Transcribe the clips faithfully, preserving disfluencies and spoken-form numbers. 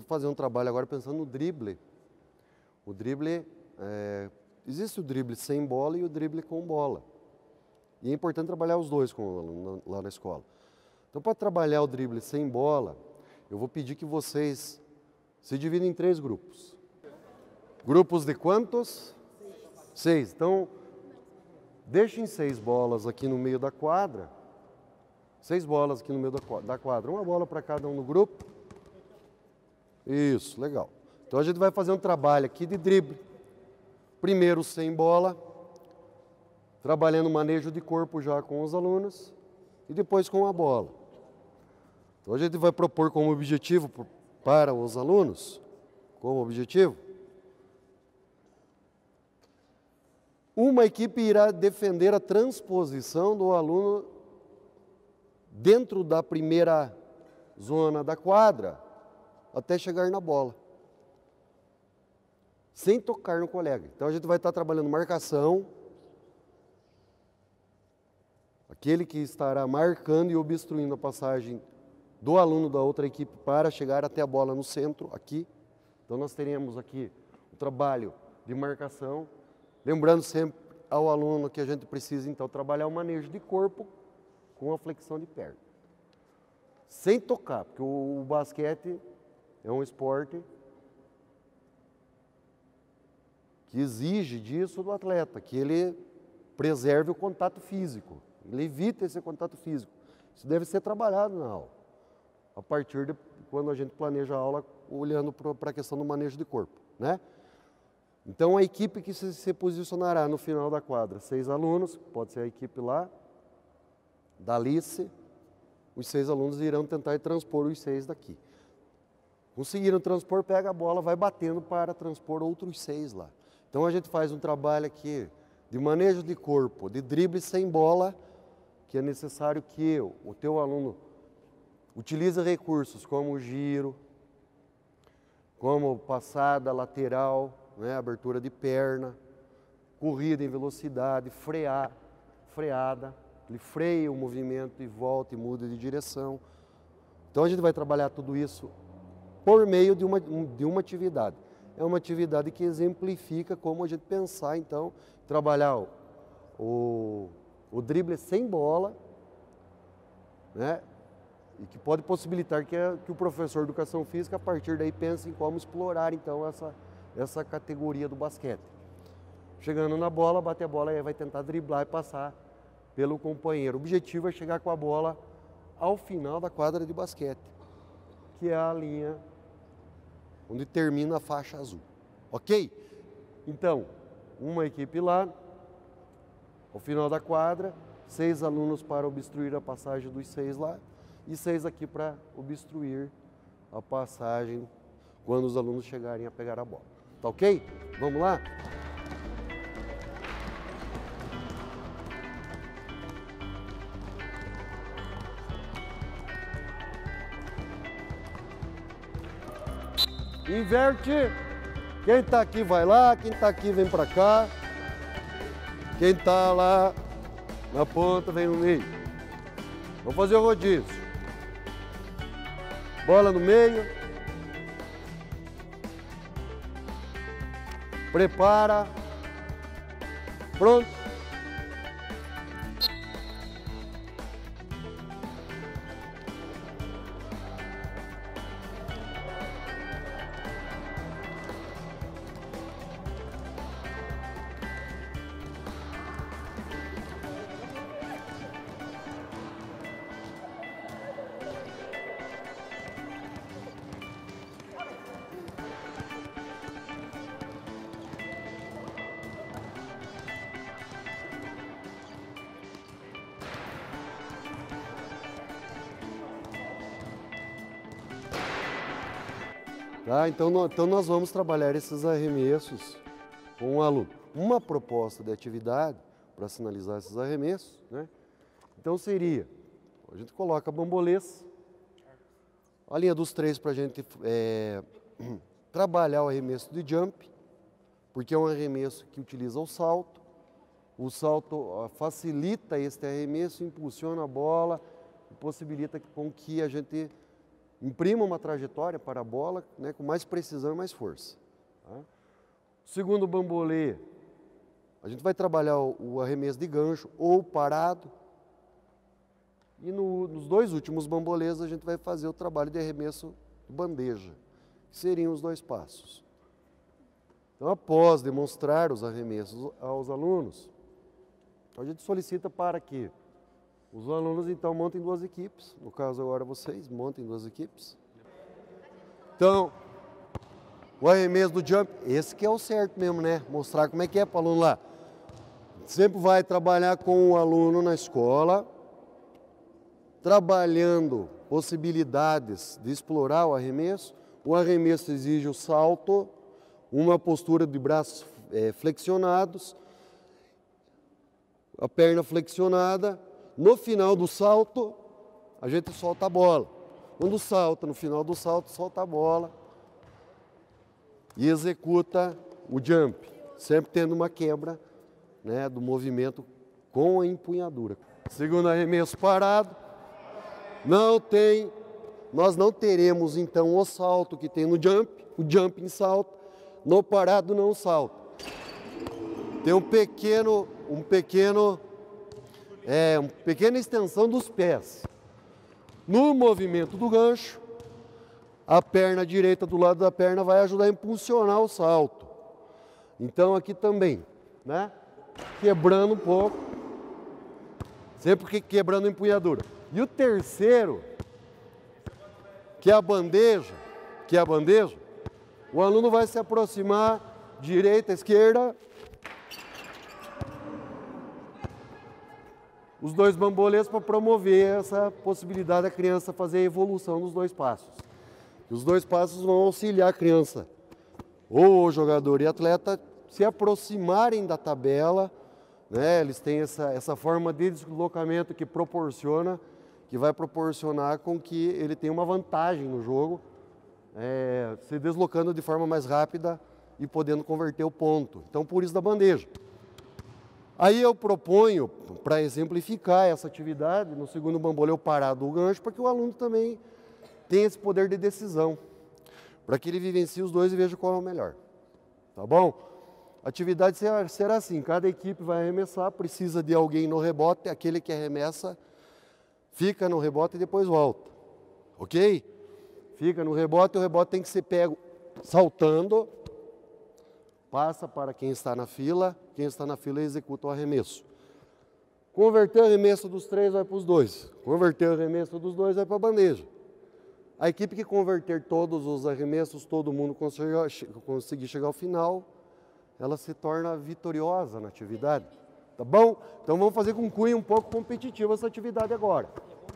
fazer um trabalho agora pensando no drible. O drible, é, existe o drible sem bola e o drible com bola. E é importante trabalhar os dois com o aluno lá na escola. Então, para trabalhar o drible sem bola, eu vou pedir que vocês se dividam em três grupos. Grupos de quantos? Seis. Então, deixem seis bolas aqui no meio da quadra. Seis bolas aqui no meio da quadra. Uma bola para cada um no grupo. Isso, legal. Então, a gente vai fazer um trabalho aqui de drible. Primeiro sem bola, trabalhando o manejo de corpo já com os alunos. E depois com a bola. Então, a gente vai propor como objetivo para os alunos, como objetivo, uma equipe irá defender a transposição do aluno dentro da primeira zona da quadra até chegar na bola, sem tocar no colega. Então a gente vai estar trabalhando marcação, aquele que estará marcando e obstruindo a passagem do aluno da outra equipe para chegar até a bola no centro, aqui. Então nós teremos aqui o trabalho de marcação, lembrando sempre ao aluno que a gente precisa então trabalhar o manejo de corpo com a flexão de perna. Sem tocar, porque o, o basquete é um esporte que exige disso do atleta, que ele preserve o contato físico, ele evita esse contato físico. Isso deve ser trabalhado na aula, a partir de quando a gente planeja a aula olhando para a questão do manejo de corpo, né? Então, a equipe que se, se posicionará no final da quadra, seis alunos, pode ser a equipe lá, da Alice, os seis alunos irão tentar transpor os seis daqui. Conseguiram transpor, pega a bola, vai batendo para transpor outros seis lá. Então, a gente faz um trabalho aqui de manejo de corpo, de drible sem bola, que é necessário que o teu aluno utilize recursos como o giro, como passada lateral, né, abertura de perna, corrida em velocidade, frear, freada, ele freia o movimento e volta e muda de direção. Então a gente vai trabalhar tudo isso por meio de uma, de uma atividade. É uma atividade que exemplifica como a gente pensar, então, trabalhar o, o, o drible sem bola, né, e que pode possibilitar que, a, que o professor de educação física, a partir daí, pense em como explorar, então, essa essa categoria do basquete. Chegando na bola, bate a bola e vai tentar driblar e passar pelo companheiro. O objetivo é chegar com a bola ao final da quadra de basquete, que é a linha onde termina a faixa azul. Ok? Então, uma equipe lá, ao final da quadra, seis alunos para obstruir a passagem dos seis lá e seis aqui para obstruir a passagem quando os alunos chegarem a pegar a bola. Tá ok? Vamos lá? Inverte. Quem tá aqui vai lá, quem tá aqui vem para cá. Quem tá lá na ponta vem no meio. Vamos fazer o rodízio. Bola no meio. Prepara. Pronto. Tá? Então, nós, então nós vamos trabalhar esses arremessos com o aluno. Uma proposta de atividade para sinalizar esses arremessos, né? Então seria, a gente coloca bambolês, a linha dos três para a gente é, trabalhar o arremesso de jump, porque é um arremesso que utiliza o salto. O salto facilita este arremesso, impulsiona a bola, possibilita com que a gente imprima uma trajetória para a bola, né, com mais precisão e mais força. Tá? Segundo bambolê, a gente vai trabalhar o, o arremesso de gancho ou parado. E no, nos dois últimos bambolês a gente vai fazer o trabalho de arremesso de bandeja, que seriam os dois passos. Então, após demonstrar os arremessos aos alunos, a gente solicita para que os alunos, então, montem duas equipes. No caso, agora vocês montem duas equipes. Então, o arremesso do jump, esse que é o certo mesmo, né? Mostrar como é que é para o aluno lá. Sempre vai trabalhar com o aluno na escola, trabalhando possibilidades de explorar o arremesso. O arremesso exige o salto, uma postura de braços é, flexionados, a perna flexionada. No final do salto, a gente solta a bola. Quando salta, no final do salto, solta a bola e executa o jump, sempre tendo uma quebra, né, do movimento com a empunhadura. Segundo arremesso parado, não tem, nós não teremos então o salto que tem no jump, o jump em salto, no parado não salto. Tem um pequeno, um pequeno, é, uma pequena extensão dos pés. No movimento do gancho, a perna direita do lado da perna vai ajudar a impulsionar o salto. Então aqui também, né? Quebrando um pouco, sempre quebrando a empunhadura. E o terceiro, que é a bandeja, que é a bandeja, o aluno vai se aproximar direita, esquerda, os dois bambolês para promover essa possibilidade da criança fazer a evolução dos dois passos. Os dois passos vão auxiliar a criança, ou o jogador e atleta, se aproximarem da tabela, né? Eles têm essa, essa forma de deslocamento que proporciona, que vai proporcionar com que ele tenha uma vantagem no jogo, é, se deslocando de forma mais rápida e podendo converter o ponto. Então, por isso da bandeja. Aí eu proponho, para exemplificar essa atividade, no segundo bambolê eu parado o gancho, para que o aluno também tenha esse poder de decisão, para que ele vivencie os dois e veja qual é o melhor. Tá bom? A atividade será, será assim, cada equipe vai arremessar, precisa de alguém no rebote, aquele que arremessa fica no rebote e depois volta. Ok? Fica no rebote, o rebote tem que ser pego saltando, passa para quem está na fila, quem está na fila executa o arremesso. Converter o arremesso dos três vai para os dois. Converter o arremesso dos dois vai para a bandeja. A equipe que converter todos os arremessos, todo mundo conseguir, conseguir chegar ao final, ela se torna vitoriosa na atividade. Tá bom? Então vamos fazer com cunho um pouco competitivo essa atividade agora.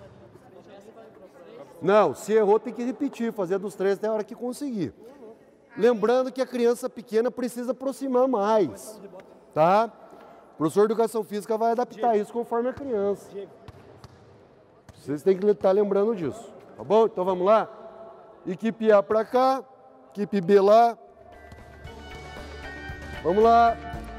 Não, se errou tem que repetir, fazer dos três até a hora que conseguir. Lembrando que a criança pequena precisa aproximar mais, tá? O professor de Educação Física vai adaptar isso conforme a criança. Vocês têm que estar lembrando disso, tá bom? Então vamos lá? Equipe A para cá, equipe B lá. Vamos lá.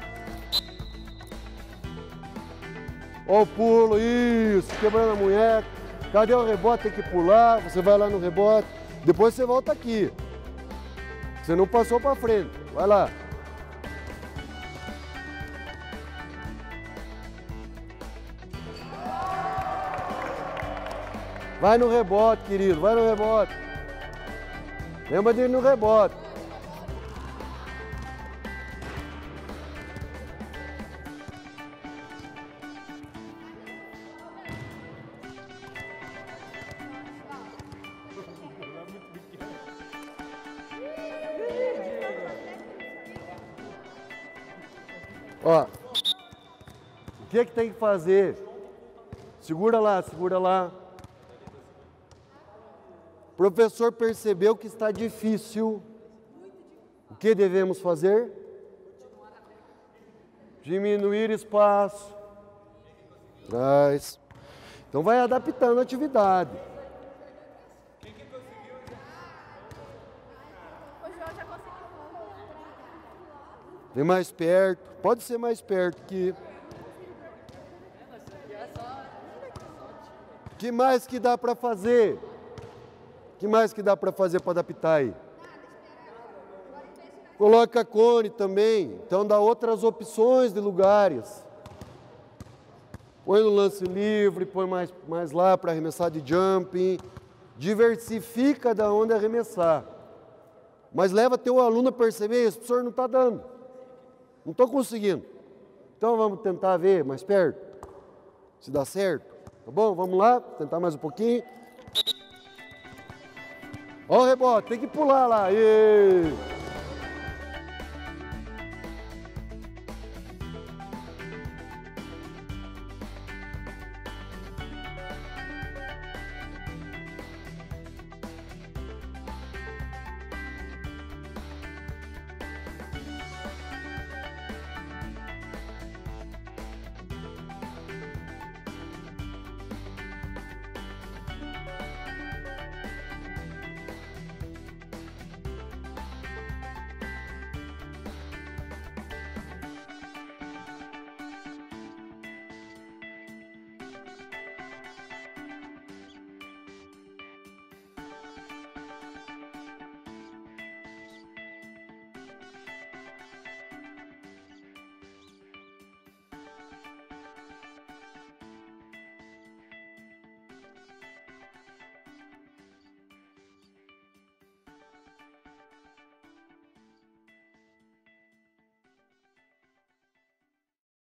Ó o pulo, isso, quebrando a munheca. Cadê o rebote? Tem que pular, você vai lá no rebote. Depois você volta aqui. Você não passou para frente. Vai lá. Vai no rebote, querido. Vai no rebote. Lembra de ir no rebote. Ó, o que é que tem que fazer? Segura lá, segura lá. O professor percebeu que está difícil. O que devemos fazer? Diminuir espaço. Traz. Então vai adaptando a atividade. Vem mais perto, pode ser mais perto que... que mais que dá para fazer? que mais que dá para fazer para adaptar aí? Coloca cone também, então dá outras opções de lugares. Põe no lance livre, põe mais, mais lá para arremessar de jumping. Diversifica da onde arremessar. Mas leva teu aluno a perceber isso, professor, não está dando. Não estou conseguindo. Então vamos tentar ver mais perto, se dá certo. Tá bom? Vamos lá, tentar mais um pouquinho. Ó o rebote, tem que pular lá. Aê!